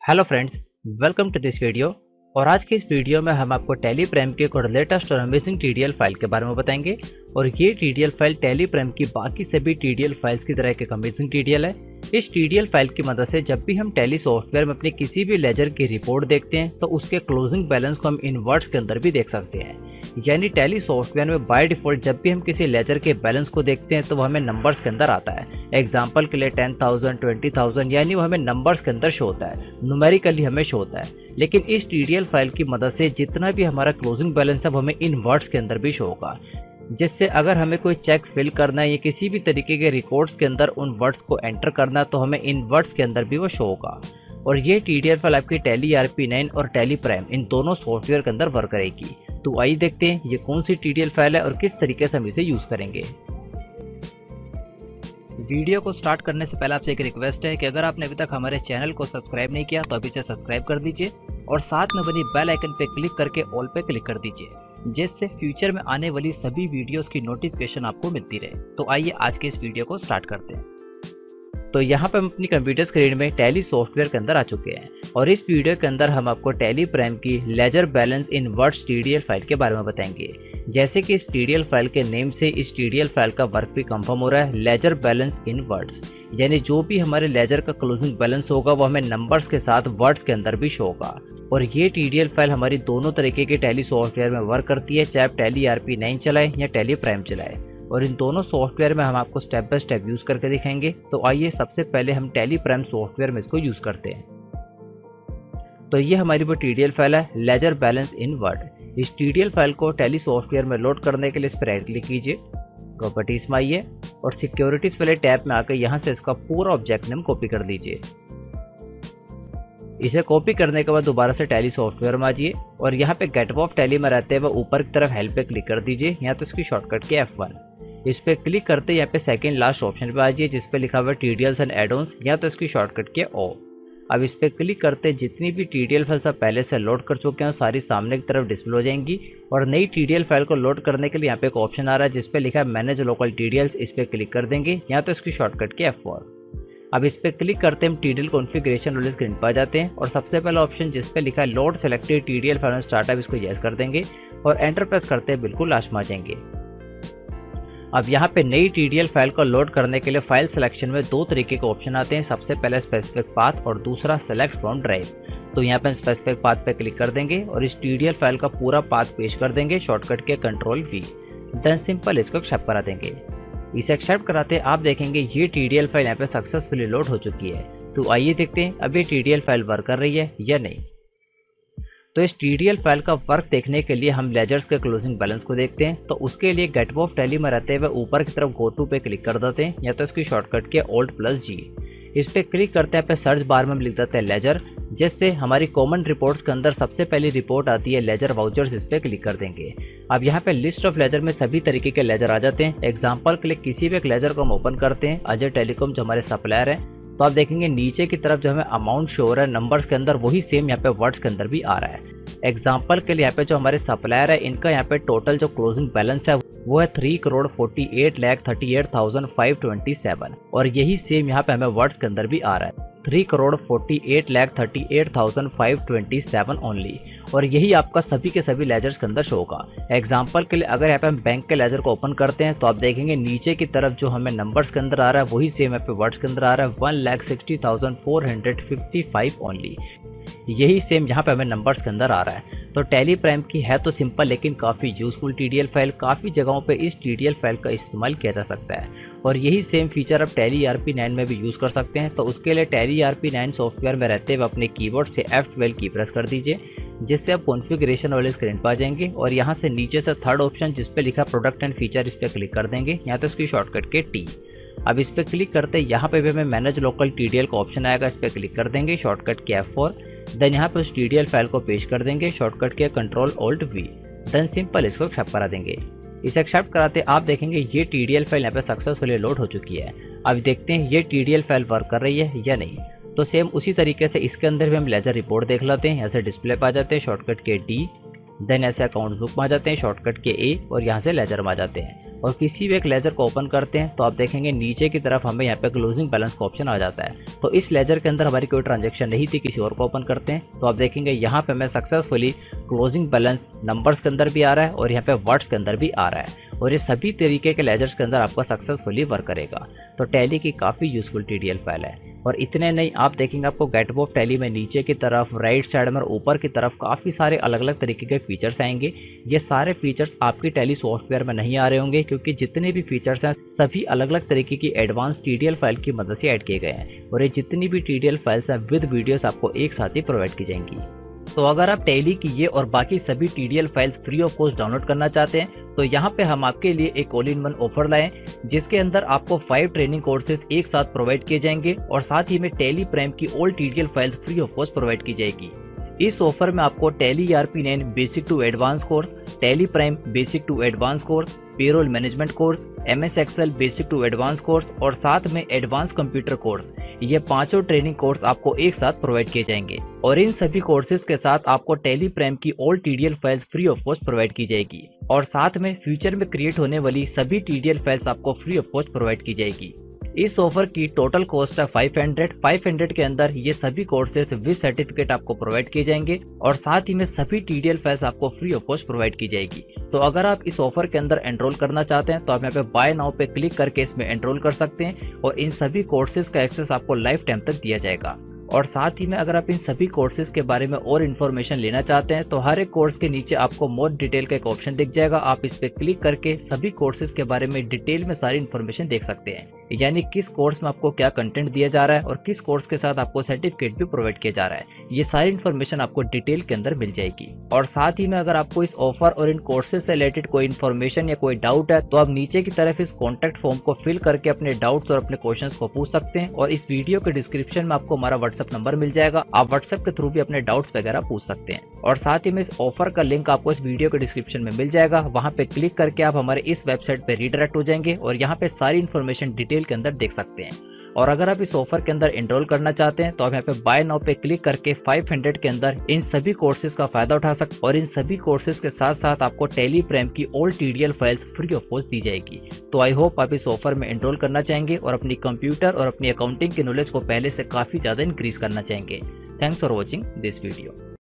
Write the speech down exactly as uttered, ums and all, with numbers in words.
Hello friends, welcome to this video. और आज के इस वीडियो में हम आपको टैली प्राइम की एक और लेटेस्ट और अमेजिंग टीडीएल फाइल के बारे में बताएंगे। और ये टीडीएल फाइल टैली प्राइम की बाकी सभी टीडीएल फाइल्स की तरह एक अमेजिंग टीडीएल है। इस टीडीएल फाइल की मदद से जब भी हम टैली सॉफ्टवेयर में अपनी किसी भी लेजर की रिपोर्ट देखते हैं तो उसके क्लोजिंग बैलेंस को हम इन वर्ड्स के अंदर भी देख सकते हैं। यानी टैली सॉफ्टवेयर में बाय डिफॉल्ट जब भी हम किसी लेजर के बैलेंस को देखते हैं तो वो हमें नंबर्स के अंदर आता है। एग्जाम्पल के लिए टेन थाउजेंड, ट्वेंटी थाउजेंड, यानी वो हमें नंबर्स के अंदर शो होता है, न्यूमेरिकली हमें शो होता है। लेकिन इस टीडीएल फाइल की मदद से जितना भी हमारा क्लोजिंग बैलेंस है वो हमें इन वर्ड्स के अंदर भी शो होगा, जिससे अगर हमें कोई चेक फिल करना है या किसी भी तरीके के रिकॉर्ड्स के अंदर उन वर्ड्स को एंटर करना है तो हमें इन वर्ड्स के अंदर भी वो शो होगा। और ये टीडीएल फाइल आपकी टैली आर पी नाइन और टैली प्राइम इन दोनों सॉफ्टवेयर के अंदर वर्क करेगी। तो आइए देखते हैं ये कौन सी टीडीएल फाइल है और किस तरीके से हम इसे यूज़ करेंगे। वीडियो को स्टार्ट करने से पहले आपसे एक रिक्वेस्ट है कि अगर आपने अभी तक हमारे चैनल को सब्सक्राइब नहीं किया तो अभी से सब्सक्राइब कर दीजिए और साथ में बनी बेल आइकन पे क्लिक करके ऑल पे क्लिक कर दीजिए, जिससे फ्यूचर में आने वाली सभी वीडियोस की नोटिफिकेशन आपको मिलती रहे। तो आइए आज के इस वीडियो को स्टार्ट करते हैं। तो यहाँ पे हम अपनी कंप्यूटर स्क्रीन में टैली सॉफ्टवेयर के अंदर आ चुके हैं और इस वीडियो के अंदर हम आपको टैली प्राइम की ledger balance in words TDL file के बारे में बताएंगे। जैसे कि इस टीडीएल फाइल के नेम से इस टीडीएल फाइल का वर्क भी कंफर्म हो रहा है, लेजर बैलेंस इन वर्ड्स, यानी जो भी हमारे लेजर का क्लोजिंग बैलेंस होगा वो हमें नंबर्स के साथ वर्ड्स के अंदर भी शो होगा। और ये टीडीएल फाइल हमारी दोनों तरीके के टैली सॉफ्टवेयर में वर्क करती है, चाहे आप टैली आर पी नाइन चलाएं या टैली प्राइम चलाएं। और इन दोनों सॉफ्टवेयर में हम आपको स्टेप बाय स्टेप यूज़ करके दिखाएंगे। तो आइए सबसे पहले हम टैली प्राइम सॉफ्टवेयर में इसको यूज़ करते हैं। तो ये हमारी वो टीडीएल फाइल है, लेजर बैलेंस इन वर्ड। इस टीडीएल फाइल को टैली सॉफ्टवेयर में लोड करने के लिए इस पर राइट क्लिक कीजिए, प्रॉपर्टीज में आइए और सिक्योरिटीज वाले टैब में आकर यहाँ से इसका पूरा ऑब्जेक्ट नेम कॉपी कर लीजिए। इसे कॉपी करने के बाद दोबारा से टैली सॉफ्टवेयर में आ जाइए और यहाँ पे गेट ऑफ टैली में रहते हुए ऊपर की तरफ हेल्प पे क्लिक कर दीजिए। यहाँ तो इसकी शॉर्टकट की एफ वन, इस पर क्लिक करते यहाँ पे सेकंड लास्ट ऑप्शन पे आ जाइए जिस पे लिखा हुआ है टीडीएल्स एंड एडॉन्स, या तो इसकी शॉर्टकट की ओ। अब इस पर क्लिक करते जितनी भी टीडीएल फाइल्स आप पहले से लोड कर चुके हैं सारी सामने की तरफ डिस्प्ले हो जाएंगी। और नई टीडीएल फाइल को लोड करने के लिए यहाँ पे एक ऑप्शन आ रहा है जिस पे लिखा है मैनेज लोकल टीडीएल्स, इस पर क्लिक कर देंगे, यहाँ तो इसकी शॉर्टकट की एफ फोर। अब इस पर क्लिक करते हम टीडीएल कॉन्फ़िगरेशन वाले स्क्रीन पर आ जाते हैं और सबसे पहला ऑप्शन जिस पे लिखा है load selected TDL file startup, इसको यस कर देंगे और एंटर प्रेस करते हैं बिल्कुल लास्ट में आ जाएंगे। अब यहाँ पे नई टीडीएल फाइल को लोड करने के लिए फाइल सिलेक्शन में दो तरीके के ऑप्शन आते हैं, सबसे पहले स्पेसिफिक पाथ और दूसरा सेलेक्ट फ्रॉम ड्राइव। तो यहाँ पे स्पेसिफिक पाथ पे क्लिक कर देंगे और इस टीडीएल फाइल का पूरा पाथ पेश कर देंगे, शॉर्टकट के कंट्रोल वी, देन सिंपल इसको एक्सेप्ट करा देंगे। इसे एक्सेप्ट कराते आप देखेंगे ये टीडीएल फाइल यहाँ पे सक्सेसफुली लोड हो चुकी है। तो आइए देखते हैं अब ये टीडीएल फाइल वर्क कर रही है या नहीं। तो इस टीडीएल फाइल का वर्क देखने के लिए हम लेजर्स के क्लोजिंग बैलेंस को देखते हैं। तो उसके लिए गेट ऑफ टैली में रहते हुए ऊपर की तरफ गो टू पे क्लिक कर देते हैं, या तो इसकी शॉर्टकट के ऑल्ट प्लस जी। इस पे क्लिक करते हैं पे सर्च बार में हम लिख देते हैं लेजर, जिससे हमारी कॉमन रिपोर्ट्स के अंदर सबसे पहली रिपोर्ट आती है लेजर वाउचर्स, इस पे क्लिक कर देंगे। अब यहाँ पे लिस्ट ऑफ लेजर में सभी तरीके के लेजर आ जाते हैं। एग्जाम्पल के लिए किसी भी एक लेजर को हम ओपन करते हैं, अजय टेलीकॉम जो हमारे सप्लायर है, तो आप देखेंगे नीचे की तरफ जो हमें अमाउंट शो हो रहा है नंबर्स के अंदर, वही सेम यहाँ पे वर्ड्स के अंदर भी आ रहा है। एग्जाम्पल के लिए यहाँ पे जो हमारे सप्लायर है इनका यहाँ पे टोटल जो क्लोजिंग बैलेंस है वो है three crore forty eight lakh thirty eight thousand five twenty seven, और यही सेम यहाँ पे हमें वर्ड्स के अंदर भी आ रहा है, three crore forty eight lakh thirty eight thousand five twenty seven only. और यही आपका सभी के सभी लेजर्स के अंदर शो होगा। एग्जाम्पल के लिए अगर यहाँ पे हम बैंक के लेजर को ओपन करते हैं तो आप देखेंगे नीचे की तरफ जो हमें नंबर्स के अंदर आ रहा है वही सेम यहाँ पे वर्ड्स के अंदर आ रहा है, one lakh sixty thousand four hundred fifty five only. यही सेम यहाँ पे हमें नंबर्स के अंदर आ रहा है। तो टैली प्राइम की है तो सिंपल लेकिन काफ़ी यूज़फुल टीडीएल फाइल, काफ़ी जगहों पे इस टीडीएल फाइल का इस्तेमाल किया जा सकता है। और यही सेम फीचर आप टैली आर पी नाइन में भी यूज़ कर सकते हैं। तो उसके लिए Tally R P nine software में रहते हुए अपने कीबोर्ड से एफ ट्वेल्व की प्रेस कर दीजिए, जिससे आप कॉन्फ़िगरेशन वाले स्क्रीन पर आ जाएंगे और यहाँ से नीचे से थर्ड ऑप्शन जिस पे लिखा प्रोडक्ट एंड फीचर, इस पर क्लिक कर देंगे, यहाँ तो इसकी शॉर्टकट के टी। अब इस पर क्लिक करते यहाँ पे भी हमें मैनेज लोकल टीडीएल का ऑप्शन आएगा, इस पर क्लिक कर देंगे, शॉर्टकट के एफ फोर, देन यहाँ पे उस टीडीएल फाइल को पेश कर देंगे, शॉर्टकट के control alt V, then simple इसको एक्सेप्ट करा देंगे। इसे एक्सेप्ट कराते आप देखेंगे ये टीडीएल फाइल यहाँ पे सक्सेसफुली लोड हो चुकी है। अब देखते हैं ये टीडीएल फाइल वर्क कर रही है या नहीं। तो सेम उसी तरीके से इसके अंदर भी हम लेजर रिपोर्ट देख लेते हैं। यहाँ से डिस्प्ले पर आ जाते हैं, शॉर्टकट के डी, देन ऐसे अकाउंट बुक में आ जाते हैं, शॉर्टकट के ए और यहाँ से लेजर में आ जाते हैं और किसी भी एक लेजर को ओपन करते हैं तो आप देखेंगे नीचे की तरफ हमें यहाँ पे क्लोजिंग बैलेंस का ऑप्शन आ जाता है। तो इस लेजर के अंदर हमारी कोई ट्रांजेक्शन नहीं थी, किसी और को ओपन करते हैं तो आप देखेंगे यहाँ पे हमें सक्सेसफुली क्लोजिंग बैलेंस नंबर्स के अंदर भी आ रहा है और यहाँ पे वर्ड्स के अंदर भी आ रहा है और ये सभी तरीके के लेजर्स के अंदर आपका सक्सेसफुली वर्क करेगा। तो टैली की काफ़ी यूजफुल टीडीएल फाइल है। और इतने नहीं, आप देखेंगे आपको गेटबॉफ टैली में नीचे की तरफ, राइट साइड में और ऊपर की तरफ काफ़ी सारे अलग अलग तरीके के फीचर्स आएंगे। ये सारे फीचर्स आपकी टैली सॉफ्टवेयर में नहीं आ रहे होंगे क्योंकि जितने भी फीचर्स हैं सभी अलग अलग तरीके की एडवांस टीडीएल फाइल की मदद से ऐड किए गए हैं और ये जितनी भी टीडीएल फाइल्स हैं विद वीडियोस आपको एक साथ ही प्रोवाइड की जाएंगी। तो अगर आप टैली की ये और बाकी सभी TDL files free of cost download करना चाहते हैं तो यहाँ पे हम आपके लिए एक ऑल इन वन ऑफर लाए जिसके अंदर आपको फाइव ट्रेनिंग कोर्सेज एक साथ प्रोवाइड किए जाएंगे और साथ ही में टैली प्राइम की all TDL files free of cost provide की जाएगी। इस ऑफर में आपको Tally ERP nine basic to advance course, Tally Prime basic to advance course, payroll management course, MS Excel basic to advance course और साथ में एडवांस कंप्यूटर कोर्स, ये पांचों ट्रेनिंग कोर्स आपको एक साथ प्रोवाइड किए जाएंगे और इन सभी कोर्सेज के साथ आपको टैली प्राइम की all TDL files free of cost provide की जाएगी और साथ में फ्यूचर में क्रिएट होने वाली सभी टीडीएल फाइल्स आपको फ्री ऑफ कॉस्ट प्रोवाइड की जाएगी। इस ऑफर की टोटल कॉस्ट है फाइव हंड्रेड। फाइव हंड्रेड के अंदर ये सभी कोर्सेज विद सर्टिफिकेट आपको प्रोवाइड किए जाएंगे और साथ ही में सभी टीडीएल फाइल्स आपको फ्री ऑफ कॉस्ट प्रोवाइड की जाएगी। तो अगर आप इस ऑफर के अंदर एनरोल करना चाहते हैं तो आप यहाँ पे बाय नाउ पे क्लिक करके इसमें एनरोल कर सकते हैं और इन सभी कोर्सेज का एक्सेस आपको लाइफ टाइम तक दिया जाएगा। और साथ ही में अगर आप इन सभी कोर्सेज के बारे में और इन्फॉर्मेशन लेना चाहते हैं तो हर एक कोर्स के नीचे आपको मोर डिटेल का एक ऑप्शन दिख जाएगा। आप इस पे क्लिक करके सभी कोर्सेज के बारे में डिटेल में सारी इन्फॉर्मेशन देख सकते हैं, यानी किस कोर्स में आपको क्या कंटेंट दिया जा रहा है और किस कोर्स के साथ आपको सर्टिफिकेट भी प्रोवाइड किया जा रहा है। ये सारी इन्फॉर्मेशन आपको डिटेल के अंदर मिल जाएगी। और साथ ही में अगर आपको इस ऑफर और इन कोर्सेज से रिलेटेड कोई इन्फॉर्मेशन या कोई डाउट है तो आप नीचे की तरफ इस कॉन्टेक्ट फॉर्म को फिल करके अपने डाउट्स और अपने क्वेश्चन को पूछ सकते हैं और इस वीडियो के डिस्क्रिप्शन में आपको हमारा व्हाट्सएप नंबर मिल जाएगा, आप व्हाट्सएप के थ्रू भी अपने डाउट्स वगैरह पूछ सकते हैं। और साथ ही में इस ऑफर का लिंक आपको इस वीडियो के डिस्क्रिप्शन में मिल जाएगा, वहां पे क्लिक करके आप हमारे इस वेबसाइट पे रीडायरेक्ट हो जाएंगे और यहाँ पे सारी इन्फॉर्मेशन डिटेल के अंदर देख सकते हैं। और अगर आप इस ऑफर के अंदर एनरोल करना चाहते हैं तो आप यहाँ पे बाय नाउ पे क्लिक करके फाइव हंड्रेड के अंदर इन सभी कोर्सेज का फायदा उठा सकते और इन सभी कोर्सेज के साथ साथ आपको टैली प्राइम की all TDL files free of cost दी जाएगी। तो आई होप आप इस ऑफर में एनरोल करना चाहेंगे और अपनी कंप्यूटर और अपनी अकाउंटिंग की नॉलेज को पहले से काफी ज्यादा इंक्रीज करना चाहेंगे। Thanks for watching this video.